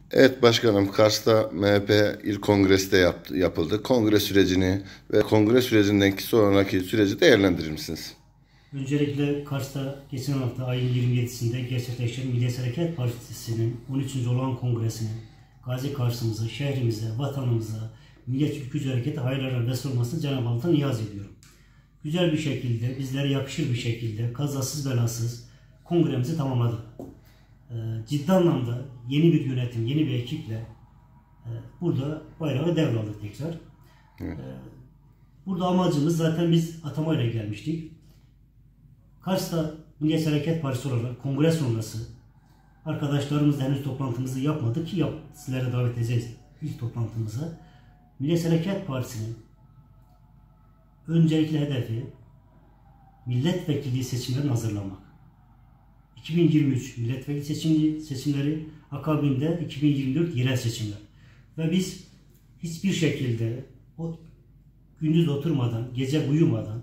Evet başkanım, Kars'ta MHP İl Kongresi de yapıldı. Kongre sürecini ve kongre sürecindeki sonraki süreci değerlendirir misiniz? Öncelikle Kars'ta geçen hafta ayın 27'sinde gerçekleşen Milliyetçi Hareket Partisi'nin 13. olağan kongresinin Gazi Kars'ımıza, şehrimize, vatanımıza, Milliyetçi Ülkücü Hareketi hayırlara vesile olmasını Cenab-ı Allah'tan niyaz ediyorum. Güzel bir şekilde, bizlere yakışır bir şekilde, kazasız belasız kongremizi tamamladık. Ciddi anlamda yeni bir yönetim, yeni bir ekiple burada bayrağı devraldık tekrar. Evet. Burada amacımız zaten biz atamayla gelmiştik. Kars'ta Milliyetçi Hareket Partisi olarak kongre sonrası arkadaşlarımızla henüz toplantımızı yapmadık ki sizlere davet edeceğiz ilk toplantımıza. Milliyetçi Hareket Partisi'nin öncelikli hedefi milletvekili seçimlerini hazırlamak. 2023 milletvekili seçimleri akabinde 2024 yerel seçimler. Ve biz hiçbir şekilde gündüz oturmadan, gece uyumadan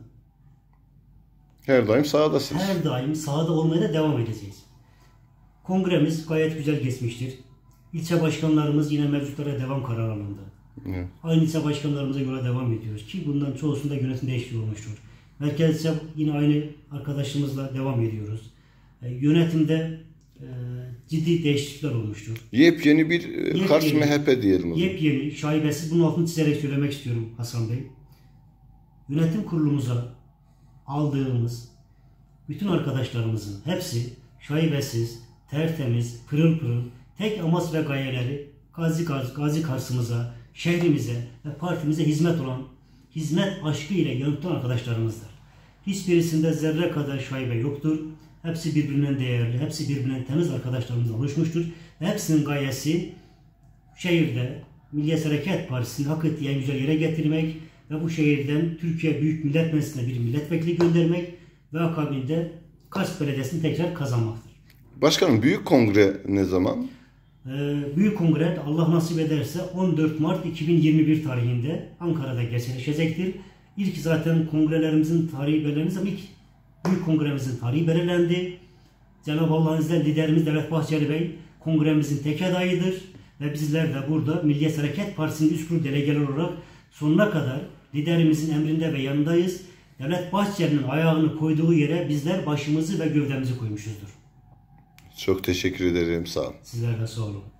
Her daim sahadasınız. her daim sahada olmaya da devam edeceğiz. Kongremiz gayet güzel geçmiştir. İlçe başkanlarımız yine mevcutlara devam kararı alındı. Evet. Aynı ilçe başkanlarımıza göre devam ediyoruz ki bundan çoğusunda yönetim değişikliği olmuştur. Merkez ilçe yine aynı arkadaşımızla devam ediyoruz. Yönetimde ciddi değişiklikler olmuştur. Yepyeni bir Kars MHP diyelim o zaman. Yepyeni, şaibesiz, bunun altını çizerek söylemek istiyorum Hasan Bey. Yönetim kurulumuza aldığımız bütün arkadaşlarımızın hepsi şaibesiz, tertemiz, pırıl pırıl, tek amaç ve gayeleri Gazi Kars'ımıza, şehrimize ve partimize hizmet olan, hizmet aşkı ile yanıtlayan arkadaşlarımızdır. Hiçbirisinde zerre kadar şaibe yoktur. Hepsi birbirinden değerli, hepsi birbirinden temiz arkadaşlarımızdan oluşmuştur. Hepsinin gayesi şehirde Milliyetçi Hareket Partisi'ni hak ettiği en güzel yere getirmek ve bu şehirden Türkiye Büyük Millet Meclisi'ne bir milletvekili göndermek ve akabinde Kars Belediyesi'ni tekrar kazanmaktır. Başkanım, büyük kongre ne zaman? Büyük kongre Allah nasip ederse 14 Mart 2021 tarihinde Ankara'da gerçekleşecektir. İlk zaten kongrelerimizin tarihi belirlenmiş ama ilk büyük kongremizin tarihi belirlendi. Cenab-ı Allah'ın izniyle liderimiz Devlet Bahçeli Bey kongremizin tek adayıdır. Ve bizler de burada Milliyetçi Hareket Partisi'nin üst kurulu delegeler olarak sonuna kadar liderimizin emrinde ve yanındayız. Devlet Bahçeli'nin ayağını koyduğu yere bizler başımızı ve gövdemizi koymuşuzdur. Çok teşekkür ederim. Sağ olun. Sizler de sağ olun.